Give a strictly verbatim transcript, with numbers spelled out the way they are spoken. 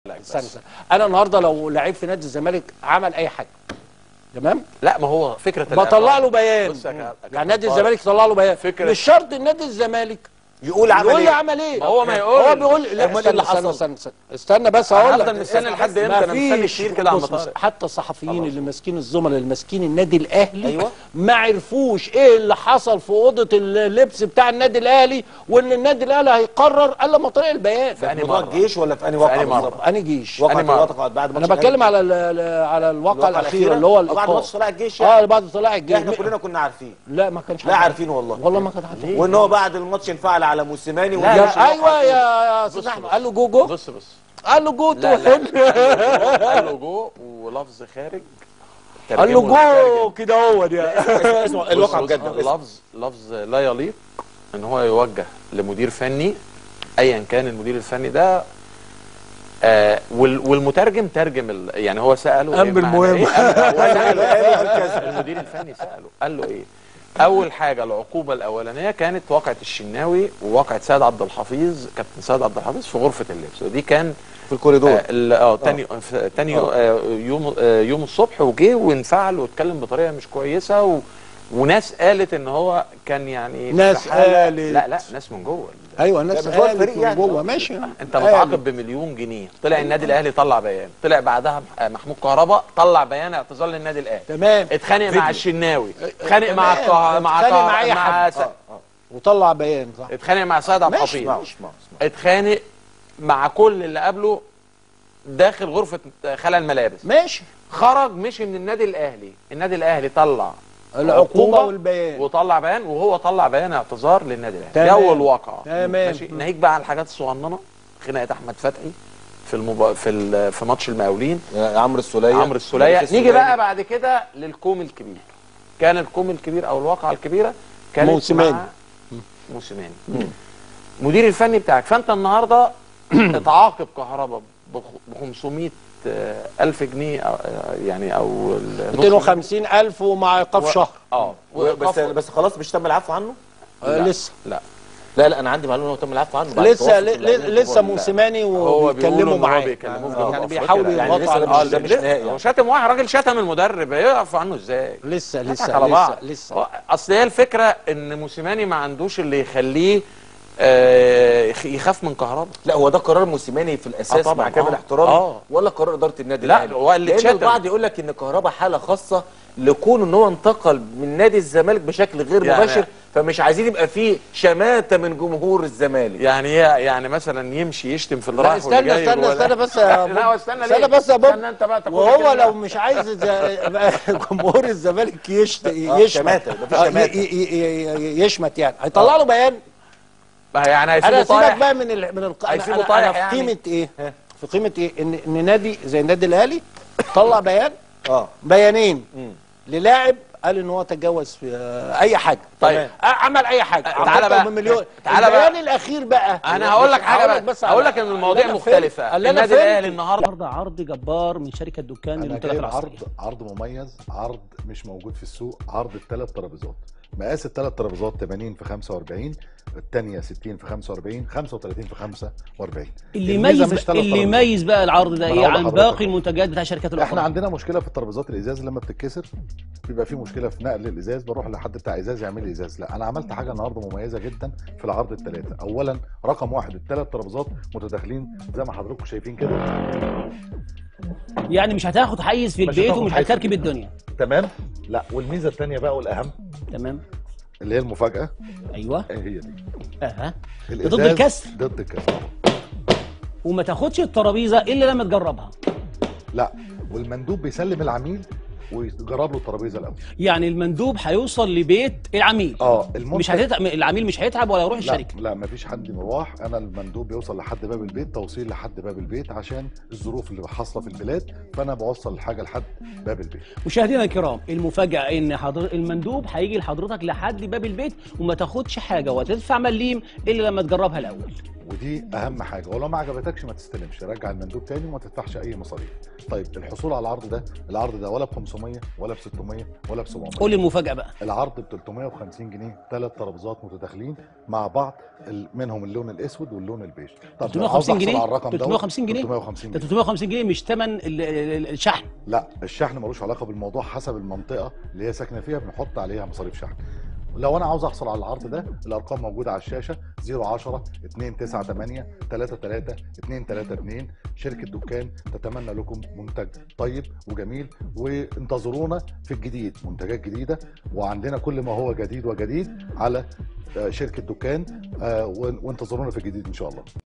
استنى استنى انا النهارده لو لعيب في نادي الزمالك عمل اي حاجه تمام، لا ما هو فكره بطلع له بيان. يعني نادي الزمالك يطلع له بيان، مش شرط النادي الزمالك يقول عمل يقول ايه؟ عمل ايه؟ هو ما يقول هو بيقول لا استنى استنى استنى, استنى, استنى بس هقول لك. هفضل مستني لحد امتى؟ انا مستني كتير كده على المطار. حتى الصحفيين اللي ماسكين الزملاء اللي ماسكين النادي الاهلي أيوة. ما عرفوش ايه اللي حصل في اوضه اللبس بتاع النادي الاهلي، وان النادي الاهلي هيقرر الا ما طريق البيان. في انهي موضوع الجيش ولا في انهي واقعه بالظبط؟ انهي جيش؟ واقعه الوطن بعد انا بتكلم على على الواقعه الاخيره اللي هو بعد ماتش طلائع الجيش. يعني اه بعد طلائع الجيش احنا كلنا كنا عارفين. لا ما كانش لا عارفين والله والله ما كان عارفين. وان هو بعد الماتش انفعل على موسيماني. ايوه يا استاذ احمد قال له جو جو. بص بص قال له جو لا لا قال له جو ولفظ خارج. قال له جو كده هو يا اسمه الواقع بجد. لفظ لفظ لا يليق ان هو يوجه لمدير فني ايا كان المدير الفني ده. آه والمترجم ترجم يعني هو ساله امر مهم. المدير الفني ساله قال له ايه؟ اول حاجه العقوبه الاولانيه كانت واقعه الشناوي وواقعه سيد عبد الحفيظ، كابتن سيد عبد الحفيظ في غرفه اللبس، ودي كان في الكوريدور اه تاني آه. تاني آه. يوم آه يوم الصبح، وجه وانفعل واتكلم بطريقه مش كويسه و... وناس قالت ان هو كان يعني ناس قالت لا لا ناس من جوه. ايوه الناس قالت من جوه ماشي. انت متعاقب بمليون جنيه، طلع النادي الاهلي طلع بيان، طلع بعدها محمود كهربا طلع بيان اعتذار للنادي الاهلي. تمام. اتخانق مع الشناوي، اتخانق مع الكه... مع اتخانق مع اي حد س... آه. وطلع بيان صح. اتخانق مع سيد عبد الحفيظ، اتخانق مع كل اللي قبله داخل غرفه خلع الملابس. ماشي. خرج مشي من النادي الاهلي، النادي الاهلي طلع العقوبه والبيان وطلع بيان، وهو طلع بيان اعتذار للنادي الاهلي. ده اول واقع. تمام. ماشي. ناهيك بقى على الحاجات الصغننه، خناقه احمد فتحي في المب... في ال... في ماتش المقاولين، عمرو السوليه عمرو السوليه. نيجي بقى بعد كده للكوم الكبير. كان الكوم الكبير او الواقعه الكبيره كانت موسيماني. موسيماني مدير الفني بتاعك. فانت النهارده اتعاقب كهربا ب خمسمائة ألف جنيه أو يعني او مئتين وخمسين ألف ومع ايقاف و... شهر. اه بس بس خلاص مش تم العفو عنه؟ آه لسه لا لا لا انا عندي معلومه انه تم العفو عنه. لسه لسه موسيماني وبيتكلموا معاه يعني بيحاولوا يضغطوا على اه مش نهائي. هو شتم واحد، راجل شتم المدرب، يعفو عنه ازاي؟ لسه لسه لسه لسه اصل هي الفكره ان موسيماني ما عندوش اللي يخليه آه يخاف من كهربا. لا هو ده قرار موسيماني في الاساس آه مع كامل احترامي آه. ولا قرار اداره النادي لا هو اللي لان البعض يقول لك ان كهربا حاله خاصه لكون ان هو انتقل من نادي الزمالك بشكل غير يعني مباشر، فمش عايزين يبقى فيه شماته من جمهور الزمالك. يعني يعني مثلا يمشي يشتم في اللي رايح واللي جاي. استنى استنى استنى بس يا لا استنى ليه؟ استنى بس يا بابا. استنى انت بقى تاخد وهو لو مش عايز جمهور الزمالك يشتم يشمت يشمت يعني هيطلع له بيان. يعني انا سيبك بقى من ال من ال هيسيبه طايح في يعني. قيمه ايه؟ في قيمه ايه؟ ان ان نادي زي النادي الاهلي طلع بيان اه بيانين للاعب قال ان هو تجاوز في اي حاجه. طيب عمل اي حاجه. تعالى بقى مليون. تعالى البيان الاخير بقى انا هقول لك حاجه بقى، هقول لك ان المواضيع مختلفه. النادي الاهلي النهارده عرض جبار من شركه دكان للمنتجات العصريه. عرض عرض مميز، عرض مش موجود في السوق، عرض الثلاث ترابيزات. مقاس الثلاث ترابيزات ثمانين في خمسة وأربعين، الثانيه ستين في خمسة وأربعين، خمسة وثلاثين في خمسة وأربعين. اللي يميز اللي يميز بقى العرض ده ايه عن باقي المنتجات بتاع الشركات الاخرى؟ احنا عندنا مشكله في الترابيزات الازاز لما بتتكسر بيبقى في مشكله في نقل الازاز، بروح لحد بتاع ازاز يعمل لي ازاز. لا انا عملت حاجه النهارده مميزه جدا في العرض الثلاثه. اولا رقم واحد الثلاث ترابيزات متداخلين زي ما حضراتكم شايفين كده، يعني مش هتاخد حيز في البيت ومش هتكركب الدنيا. تمام. لا والميزه الثانيه بقى والاهم تمام اللي هي المفاجاه. ايوه هي دي اها ضد الكسر. ضد الكسر. وما تاخدش الترابيزه الا لما تجربها. لا والمندوب بيسلم العميل ويجرب له الترابيزه الاول. يعني المندوب هيوصل لبيت العميل. اه مش هتتعب العميل، مش هيتعب ولا يروح الشركه. لا مفيش حد مروح، انا المندوب بيوصل لحد باب البيت، توصيل لحد باب البيت عشان الظروف اللي حاصله في البلاد، فانا بوصل الحاجه لحد باب البيت. مشاهدينا الكرام، المفاجاه ان حضر المندوب هيجي لحضرتك لحد باب البيت وما تاخدش حاجه وتدفع مليم الا لما تجربها الاول. ودي اهم حاجه، ولو ما عجبتكش ما تستلمش، رجع المندوب تاني وما تدفعش اي مصاريف. طيب الحصول على العرض ده، العرض ده ولا ب خمسمية ولا ب ستمية ولا ب سبعمية. قول المفاجاه بقى. العرض ب تلتمية وخمسين جنيه، ثلاث ترابيزات متداخلين مع بعض، منهم اللون الاسود واللون البيج. طب تلتمية وخمسين جنيه؟ على الرقم تلتمية وخمسين جنيه؟ تلتمية وخمسين ده جنيه. تلتمية وخمسين جنيه مش ثمن الشحن. لا، الشحن ملوش علاقه بالموضوع، حسب المنطقه اللي هي ساكنه فيها بنحط عليها مصاريف شحن. لو انا عاوز احصل على العرض ده، الارقام موجوده على الشاشه: صفر عشرة اتنين تسعة تمانية تلاتة تلاتة اتنين تلاتة اتنين. شركه دكان تتمنى لكم منتج طيب وجميل، وانتظرونا في الجديد، منتجات جديده، وعندنا كل ما هو جديد وجديد على شركه دكان، وانتظرونا في الجديد ان شاء الله.